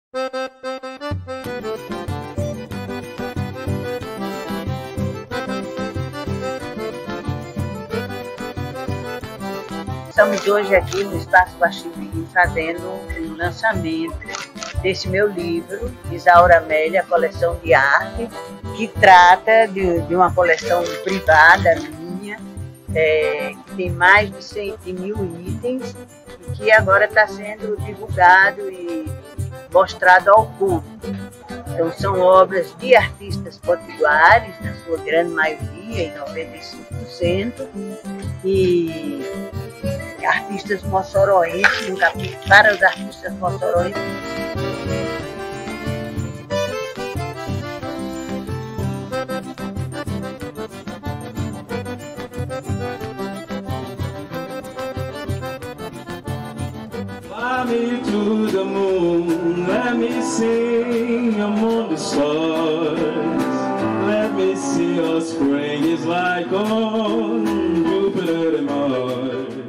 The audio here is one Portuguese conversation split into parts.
Estamos hoje aqui no Espaço Guaxinim fazendo um lançamento desse meu livro, Isaura Amélia, Coleção de Arte, que trata de uma coleção privada minha, que tem mais de 100 mil itens, e que agora está sendo divulgado e mostrado ao público. Então são obras de artistas potiguares, na sua grande maioria, em 95%, e artistas moçoroenses, um capítulo para os artistas moçoroenses. Fly me to the moon, let me sing among the stars. Let me see your spring is like on Jupiter and Mars.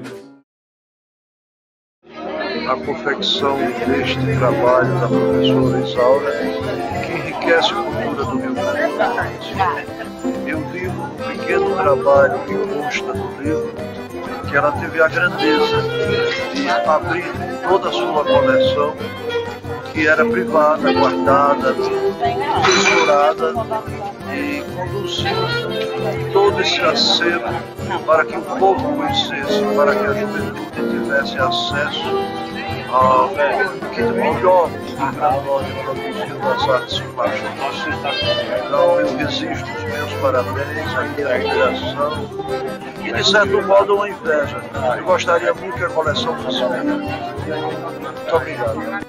A confecção deste trabalho da professora Isaura, que enriquece a cultura do Rio Grande do Norte. Eu digo no pequeno trabalho que consta do livro, que ela teve a grandeza de abrir toda a sua coleção, que era privada, guardada, tesourada, e conduziu todo esse acervo para que o povo conhecesse, para que a juventude tivesse acesso ao que de melhor para nós produzir nas artes plásticas. Então eu registro os meus parabéns, a minha admiração e de certo modo uma inveja. Eu gostaria muito que a coleção fosse minha. Muito obrigado.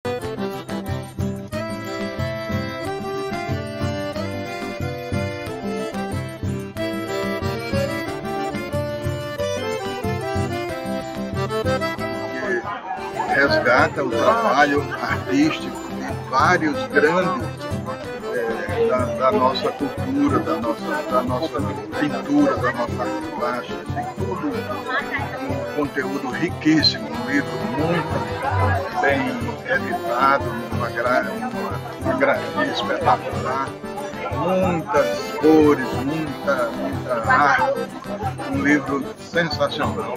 Resgata o trabalho artístico de vários grandes da nossa cultura, da nossa pintura, da nossa arte plástica, tem tudo um conteúdo riquíssimo, um livro muito bem editado, uma grafia espetacular, muitas cores, muita arte, um livro sensacional.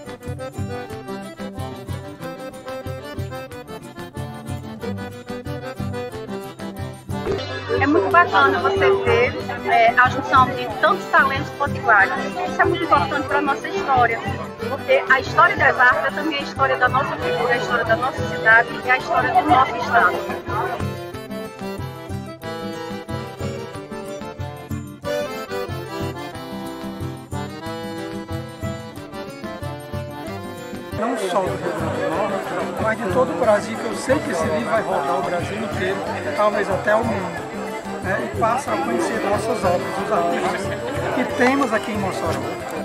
É muito bacana você ver a junção de tantos talentos potiguares. Isso é muito importante para a nossa história, porque a história das artes é também a história da nossa cultura, a história da nossa cidade e a história do nosso estado. Não só do Rio Grande do Norte, mas de todo o Brasil, que eu sei que esse livro vai rodar o Brasil inteiro, talvez até o mundo, né? E passa a conhecer nossas obras, os artistas que temos aqui em Mossoró.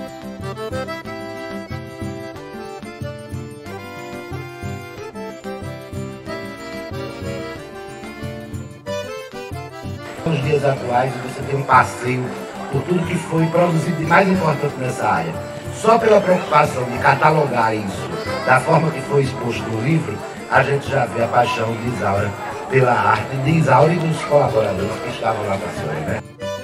Nos dias atuais, você tem um passeio por tudo que foi produzido de mais importante nessa área. Só pela preocupação de catalogar isso da forma que foi exposto no livro, a gente já vê a paixão de Isaura pela arte, de Isaura e dos colaboradores que estavam lá para cima, né?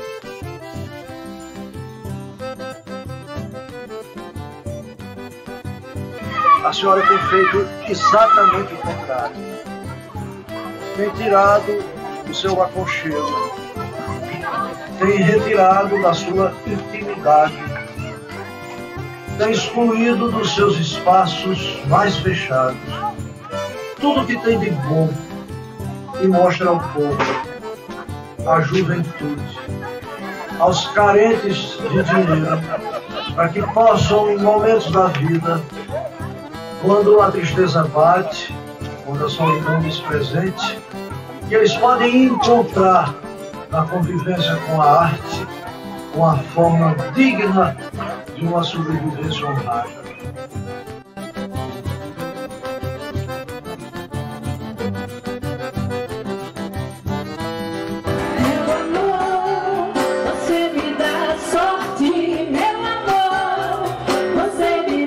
A senhora tem feito exatamente o contrário. Tem tirado o seu aconchego, tem retirado da sua intimidade, tem excluído dos seus espaços mais fechados tudo que tem de bom e mostra ao povo, à juventude, aos carentes de dinheiro, para que possam, em momentos da vida, quando a tristeza bate, quando a solidão diz presente, que eles podem encontrar na convivência com a arte uma forma digna de uma sobrevivência honrada.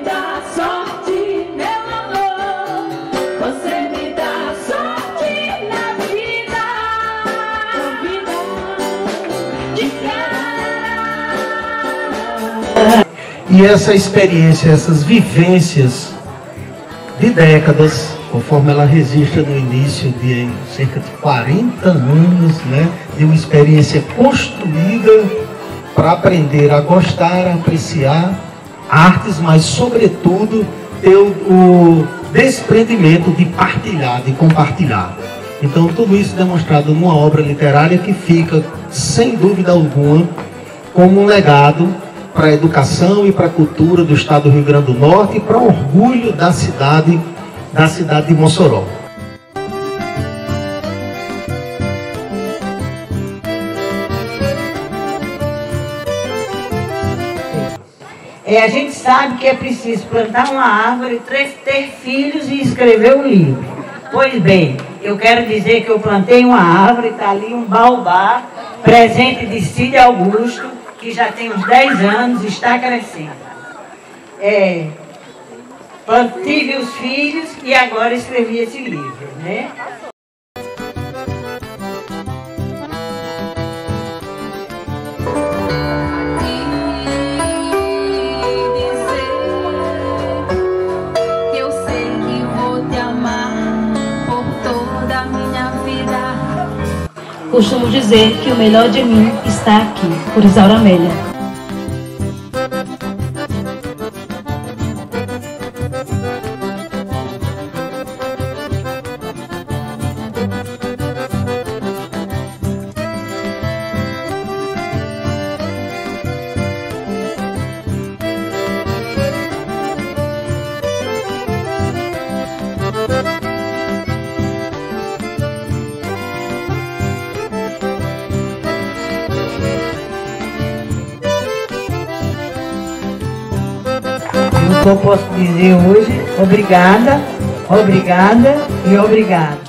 Você me dá sorte, E essa experiência, essas vivências de décadas, conforme ela registra no início de cerca de 40 anos, né, de uma experiência construída para aprender a gostar, a apreciar artes, mas sobretudo ter o desprendimento de partilhar, de compartilhar. Então tudo isso demonstrado numa obra literária que fica, sem dúvida alguma, como um legado para a educação e para a cultura do estado do Rio Grande do Norte e para o orgulho da cidade de Mossoró. A gente sabe que é preciso plantar uma árvore, ter filhos e escrever um livro. Pois bem, eu quero dizer que eu plantei uma árvore, está ali um baobá, presente de Cídio Augusto, que já tem uns 10 anos e está crescendo. Tive os filhos e agora escrevi esse livro, né? Costumo dizer que o melhor de mim está aqui, por Isaura Amélia. O que eu posso dizer hoje, obrigada, obrigada e obrigada.